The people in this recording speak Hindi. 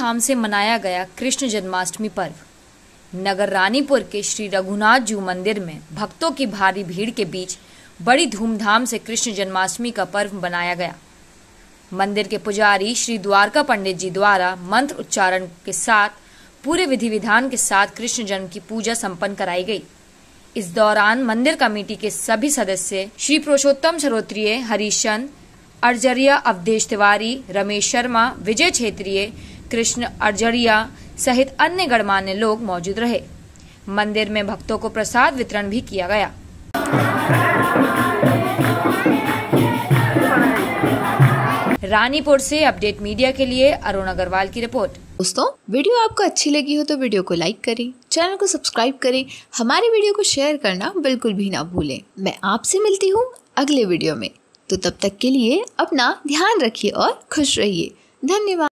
धूमधाम से मनाया गया कृष्ण जन्माष्टमी पर्व। नगर रानीपुर के श्री रघुनाथ जू मंदिर में भक्तों की भारी भीड़ के बीच बड़ी धूमधाम से कृष्ण जन्माष्टमी का पर्व मनाया गया। मंदिर के पुजारी श्री द्वारका पंडित जी द्वारा मंत्र उच्चारण के साथ पूरे विधि विधान के साथ कृष्ण जन्म की पूजा संपन्न कराई गई। इस दौरान मंदिर कमेटी के सभी सदस्य श्री पुरुषोत्तम श्रोत्रिय, हरिश्चंद अर्जरिया, अवधेश तिवारी, रमेश शर्मा, विजय क्षेत्रीय, कृष्ण अर्जरिया सहित अन्य गणमान्य लोग मौजूद रहे। मंदिर में भक्तों को प्रसाद वितरण भी किया गया। रानीपुर से अपडेट मीडिया के लिए अरुण अग्रवाल की रिपोर्ट। दोस्तों, वीडियो आपको अच्छी लगी हो तो वीडियो को लाइक करें, चैनल को सब्सक्राइब करें, हमारी वीडियो को शेयर करना बिल्कुल भी ना भूलें। मैं आपसे मिलती हूँ अगले वीडियो में, तो तब तक के लिए अपना ध्यान रखिए और खुश रहिए। धन्यवाद।